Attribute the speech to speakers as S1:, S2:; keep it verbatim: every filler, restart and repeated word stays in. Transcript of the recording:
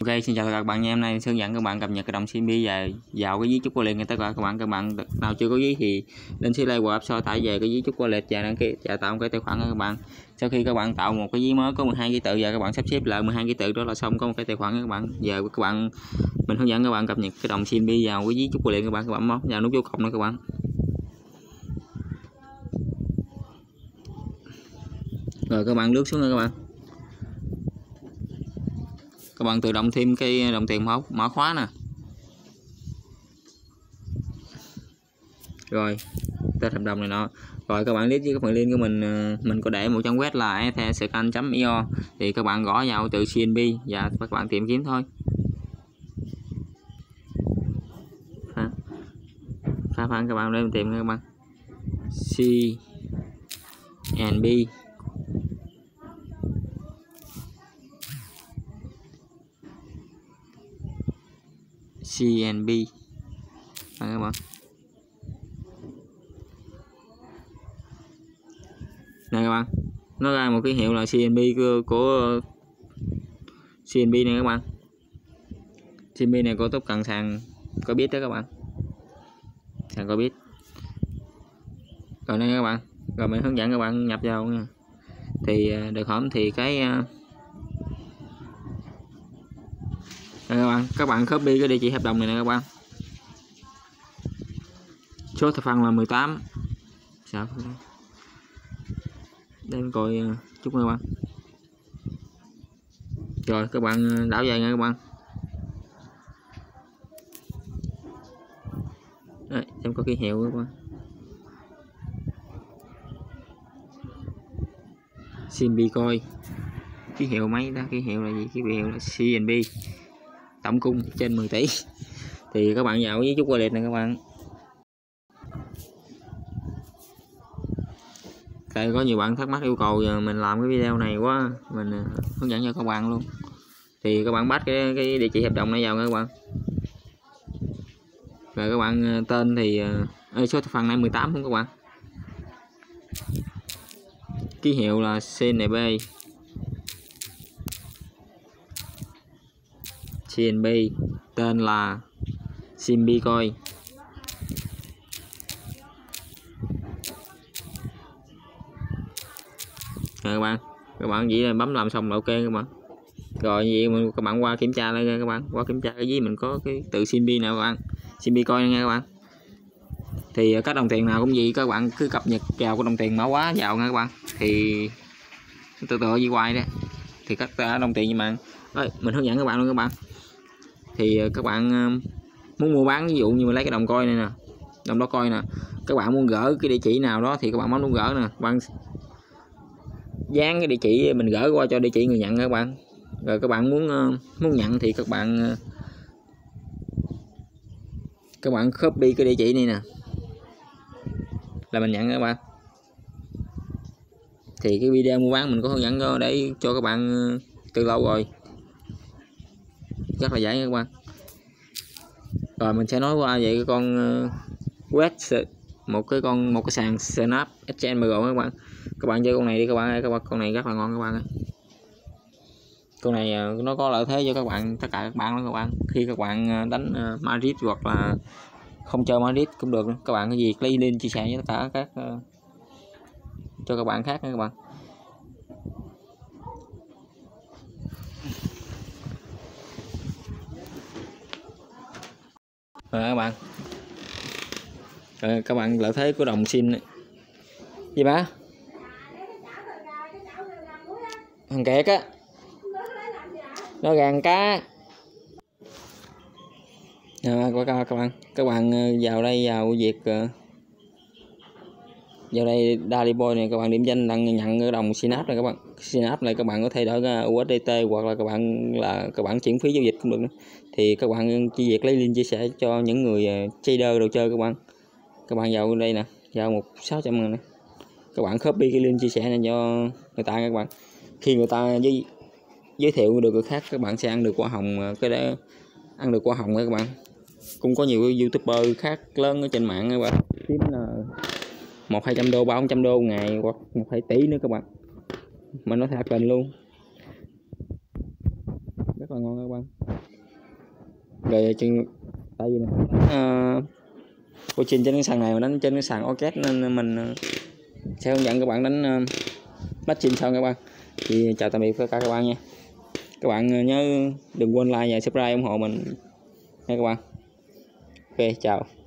S1: Ok, xin chào các bạn nha. Hôm nay hướng dẫn các bạn cập nhật cái đồng xê en bê và vào cái ví trúc wallet người ta gọi các bạn. Các bạn nào chưa có ví thì lên Play Store App Store tải về cái ví trúc wallet và đăng ký và tạo một cái tài khoản các bạn. Sau khi các bạn tạo một cái ví mới có mười hai ký tự và các bạn sắp xếp lại mười hai ký tự đó là xong, có một cái tài khoản các bạn. Giờ các bạn mình hướng dẫn các bạn cập nhật cái đồng xê en bê vào cái ví trúc wallet các bạn. Các bạn bấm vào nút dấu cộng nữa các bạn. Rồi các bạn lướt xuống nữa các bạn. Các bạn tự động thêm cái đồng tiền mã mã khóa nè. Rồi tên hợp đồng này nọ. Rồi các bạn click với các bạn link của mình, mình có để một trang web là etherscan chấm i o thì các bạn gõ vào từ xê en bê và các bạn tìm kiếm thôi. Phá phán các bạn để tìm các bạn xê en bê xê en bê các bạn. Này các bạn, nó ra một cái hiệu là xê en bê của, của xê en bê này các bạn. xê en bê này có tốt cần sàn có biết đó các bạn, sàn có biết. Rồi đây các bạn, rồi mình hướng dẫn các bạn nhập vào nha. Thì được hổm thì cái đây các bạn, các bạn copy cái địa chỉ hợp đồng này nè các bạn. Số thập phân là mười tám. Sao? Đây coi chút các bạn. Rồi các bạn đảo về nha các bạn. Đấy, em có ký hiệu các bạn. xê en bê coi ký hiệu mấy đó, ký hiệu là gì? Ký hiệu là xê en bê tổng cung trên mười tỷ. Thì các bạn vào với chút wallet này các bạn. Tại có nhiều bạn thắc mắc yêu cầu giờ mình làm cái video này quá, mình hướng dẫn cho các bạn luôn. Thì các bạn bắt cái, cái địa chỉ hợp đồng này vào nha các bạn. Rồi các bạn tên thì ê, số phần này mười tám không các bạn. Ký hiệu là xê en bê xê en bê, tên là xê en bê coi. Rồi các bạn, các bạn chỉ là bấm làm xong là ok các bạn. Rồi vậy các bạn qua kiểm tra lại các bạn, qua kiểm tra cái gì mình có cái tự xê en bê nào các bạn, xê en bê coi nha các bạn. Thì các đồng tiền nào cũng vậy, các bạn cứ cập nhật vào cái đồng tiền mã hóa vào nha các bạn. Thì tự tự như hoài đó. Thì các đồng tiền như bạn, rồi mình hướng dẫn các bạn luôn các bạn. Thì các bạn muốn mua bán, ví dụ như mình lấy cái đồng coi này nè, đồng đó coi nè, các bạn muốn gỡ cái địa chỉ nào đó thì các bạn bấm nút gỡ nè, bạn dán cái địa chỉ mình gỡ qua cho địa chỉ người nhận các bạn. Rồi các bạn muốn muốn nhận thì các bạn các bạn copy cái địa chỉ này nè là mình nhận các bạn. Thì cái video mua bán mình có hướng dẫn để cho các bạn từ lâu rồi, rất là dễ các bạn. Rồi mình sẽ nói qua vậy cái con web, một cái con một cái sàn Snap Exchange các bạn. Các bạn chơi con này đi các bạn, các bạn con này rất là ngon các bạn ơi. Con này nó có lợi thế cho các bạn, tất cả các bạn đó các bạn. Khi các bạn đánh Madrid hoặc là không chơi Madrid cũng được, các bạn cái gì lấy link chia sẻ với tất cả các cho các bạn khác nha các bạn. Rồi các bạn, rồi các bạn lợi thế của đồng xin gì ba thằng kẹt á, nó gàn cá. Rồi các bạn, các bạn các bạn vào đây vào việc vào đây Daliboy này, các bạn điểm danh đang nhận cái đồng Synapse này các bạn. Synapse này các bạn có thay đổi u ét đê tê hoặc là các bạn là các bạn chuyển phí giao dịch cũng được nữa. Thì các bạn chỉ việc lấy link chia sẻ cho những người trader đồ chơi các bạn. Các bạn vào đây nè, vào một sáu trăm ngàn này, các bạn copy cái link chia sẻ này cho người ta các bạn. Khi người ta giới, giới thiệu được người khác, các bạn sẽ ăn được hoa hồng, cái đó ăn được hoa hồng các bạn. Cũng có nhiều youtuber khác lớn ở trên mạng các bạn, kiếm là một hai trăm đô, ba trăm đô ngày hoặc một hai tỷ nữa các bạn. Mình nói thật tình luôn, rất là ngon các bạn. Rồi chừng tại vì mình uh, cô trên trên cái sàn này mà đánh trên cái sàn orchid nên mình sẽ hướng dẫn các bạn đánh uh, matching sau các bạn. Thì chào tạm biệt tất cả các bạn nha. Các bạn nhớ đừng quên like và subscribe ủng hộ mình nha các bạn. Ok, chào.